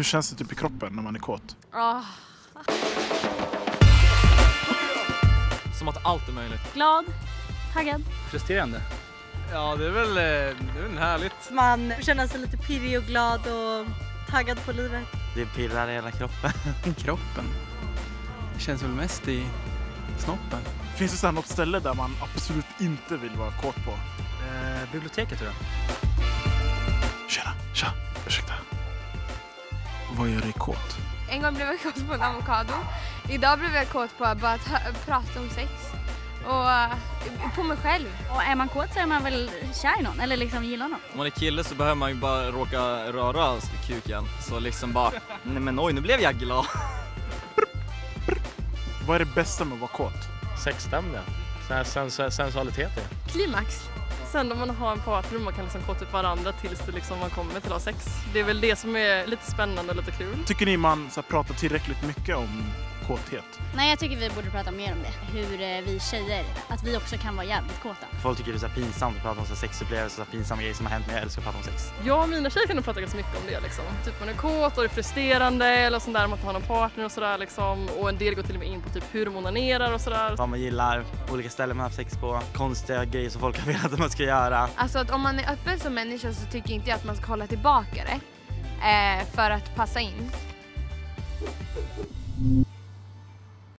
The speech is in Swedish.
Hur känns det typ i kroppen när man är kåt? Som att allt är möjligt. Glad, taggad. Frustrerande. Ja, det är väl härligt. Man känner sig lite pirrig och glad och taggad på livet. Det pirrar i hela kroppen. Kroppen. Det känns väl mest i snoppen. Finns det så här något ställe där man absolut inte vill vara kåt på? Biblioteket tror jag. Tja, ursäkta. Vad gör dig kåt? En gång blev jag kåt på en avokado. Idag blev jag kåt på att bara prata om sex. Och på mig själv. Och är man kåt så är man väl kär i någon eller liksom gillar någon. Om man är kille så behöver man ju bara råka röra kuken. Så liksom bara, nej men oj, nu blev jag glad. Vad är det bästa med att vara kåt? Sexstämning. Sensualiteter. Klimax. Sen när man har en partner och man kan liksom kåta upp varandra tills det liksom man kommer till att ha sex. Det är väl det som är lite spännande och lite kul. Tycker ni man så här, pratar tillräckligt mycket om kåthet? Nej, jag tycker vi borde prata mer om det. Hur vi tjejer, att vi också kan vara jävligt kåta. Folk tycker det är så här pinsamt att prata om så här sexupplevelser, så pinsamma grejer som har hänt, men jag älskar att prata om sex. Jag och mina tjejer kan nog prata ganska mycket om det liksom. Typ man är kåt och är frustrerande eller sånt där, man inte har någon partner och sådär liksom. Och en del går till och med in på typ hur de onanerar och sådär. Vad man gillar, olika ställen man har haft sex på, konstiga grejer som folk har velat att man ska göra. Alltså att om man är öppen som människa så tycker inte jag att man ska hålla tillbaka det. För att passa in.